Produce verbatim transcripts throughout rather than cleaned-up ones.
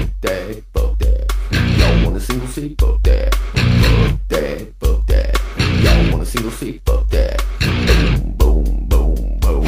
fuck that, fuck that. Y'all want a single seat, fuck that. Fuck that, fuck that. Y'all want a single seat, fuck that. Boom, boom, boom, boom.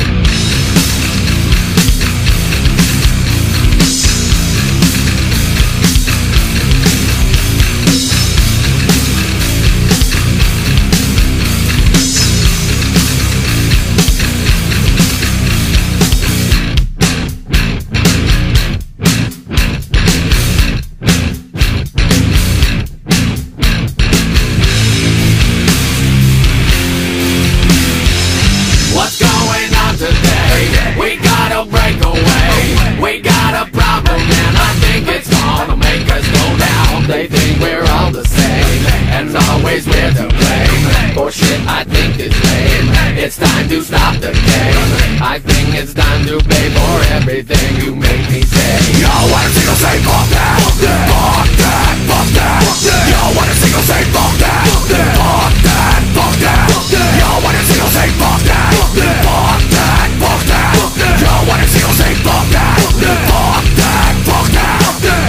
We gotta break away. We got a problem and I think it's gonna make us go down. They think we're all the same and always we're to blame. For shit I think is lame. It's time to stop the game. I think it's time to pay for everything you make me say. Yo, what a single say fuck that. Fuck that, fuck that, fuck that. Yo, what a single say fuck that. Fuck that, fuck that, fuck that. Yo, what a single say fuck that. Fuck that, fuck that, fuck that. Yo, what a single say fuck that. Fuck that, fuck that, fuck that.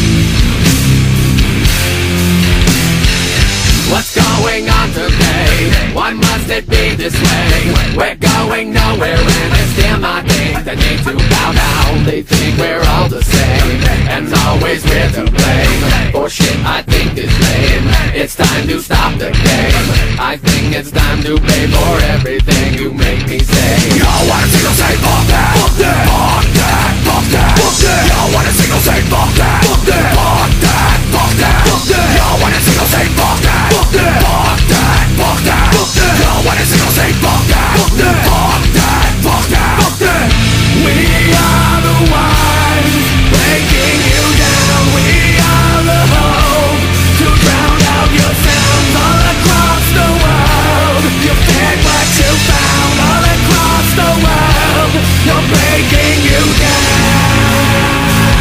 What's going on today? Why must it be this way? We're going nowhere and it's them I think that need to bow down. They think we're all the same and always we're to blame. For shit I think is lame. It's time to stop the game. I think it's time to pay for everything you make me say. Yo, what a single say fuck that. Fuck that, fuck that, fuck that. Yo, what a single say fuck that. Fuck that, fuck that, fuck that. Yo, what a single say fuck that. Fuck that, fuck that, fuck that. Yo, what a single say fuck that. Fuck that, fuck that, fuck that. We are the ones breaking you down. We are the hope to drown out your sounds all across the world. You fed what you found all across the world. You're breaking you down.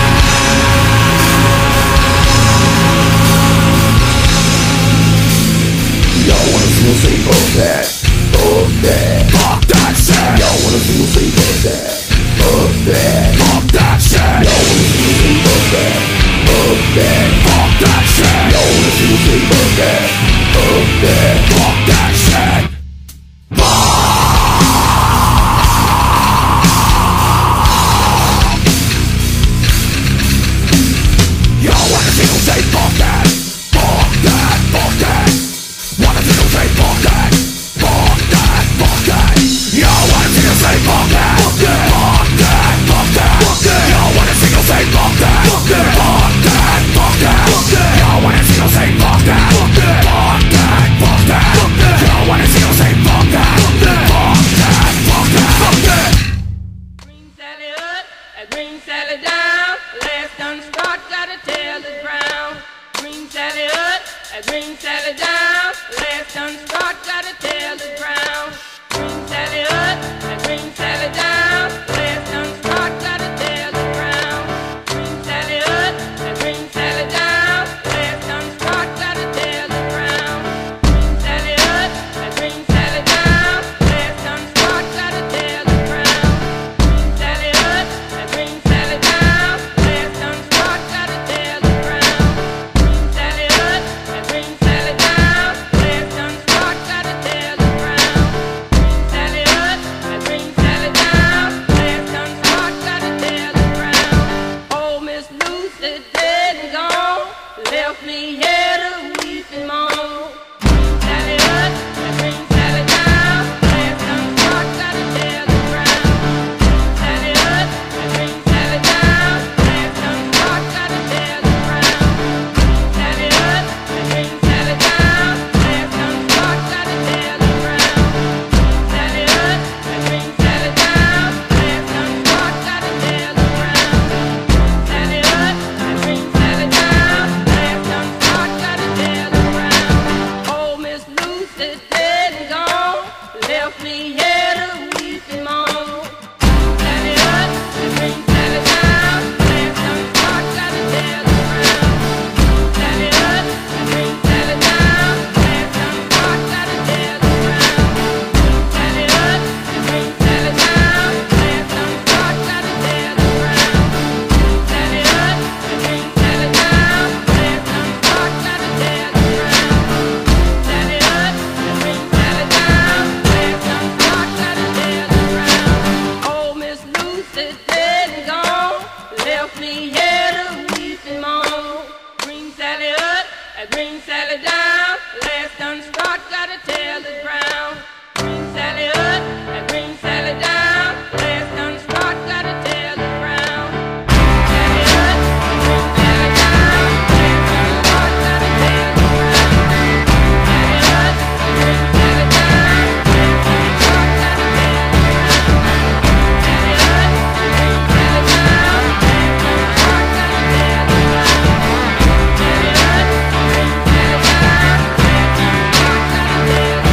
Y'all wanna single say fuck that, fuck that, fuck that shit. Y'all wanna single say fuck that, fuck that, fuck that shit. Y'all wanna single say fuck that, fuck that, fuck that shit. Y'all wanna single say fuck that, fuck that, fuck that shit. Y'all wanna single say fuck that, fuck that, fuck that. Wanna single say fuck that, fuck that, fuck that. Y'all wanna single say fuck that, fuck that, fuck that, fuck that. Y'all wanna single say fuck that, fuck that, fuck that, fuck that. Y'all wanna single say fuck that, fuck that, fuck that, fuck that. Y'all wanna single say fuck that, fuck that, fuck that, fuck that. Green Sally up, a green Sally down. Last done start, gotta tell the ground. Green Sally up, a green Sally down. Last done start, gotta tell the ground. Green Sally up, a green Sally down. Last done start, gotta tell the ground. Green Sally up, a green Sally down. Last done start, gotta tell the ground. Green Sally up, a green Sally down. Last done start, gotta tell the ground. Green Sally up, a green Sally down. Last done start, gotta tell the ground. Green Sally up, a green Sally down. Last done start, gotta tell the ground. Green Sally up, a green Sally down. Last done start, gotta tell the ground. Oh, Miss Lucy dead and gone, left me here to weep and moan. Green Sally up, a green Sally down. Last done start, gotta tell the ground. Green Sally up, a green Sally down. Last done start, gotta tell the ground. Green Sally up, a green Sally down. Last done start, gotta tell the ground. Green Sally up, a green Sally down. Last done start, gotta tell the ground. Green Sally up, a green Sally down. Last done start, and bring Sally down. Last done start, gotta tell the ground. Bring Sally up and bring Sally down. Last done start, gotta tell the ground. Sally up and bring Sally down. Last done start, gotta tell the ground. Sally up and bring Sally down. Last done start, gotta tell the ground. Sally up and bring Sally down. Last done start, gotta tell the ground. Sally up and bring Sally down. Last done start, gotta tell the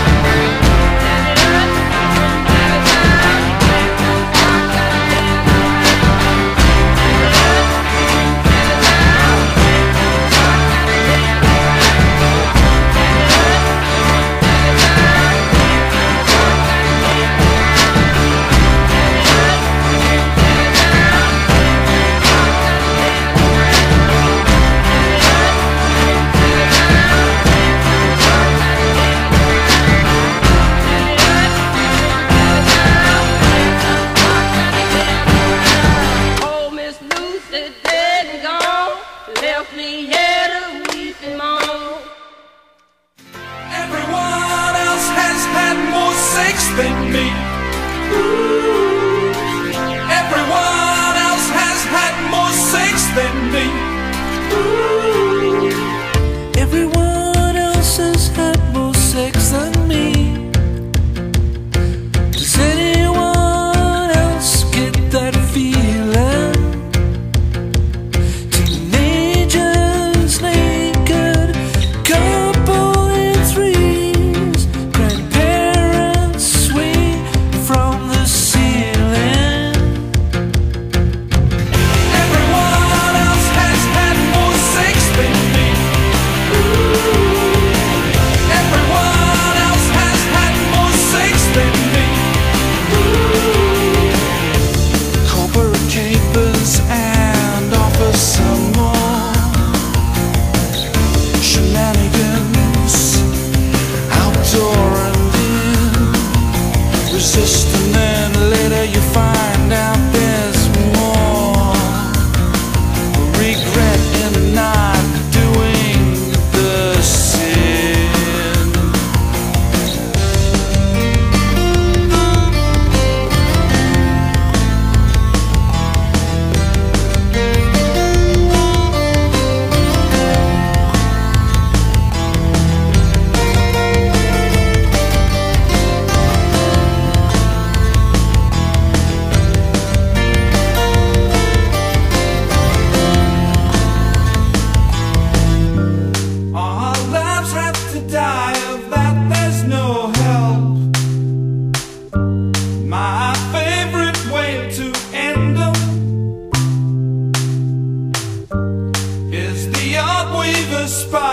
Oh, Miss Lucy dead and gone, left me here to weep and moan. Everyone else has had more sex than me. Ooh. Everyone else has had more sex than me. Ooh. Everyone else has had more sex than me. Does anyone else get that feeling? Teenagers naked, couple in threes, grandparents swing from the ceiling. Everyone else has had more sex than me. Ooh. Everyone else has had more sex than me. Ooh. Corporate capers and offer some more shenanigans, outdoor and in. Resist and then later you find out there's more. Regret in not doing the sin. Our lives have to die, of that there's no help. My favorite way to end them is the odd weaver spot.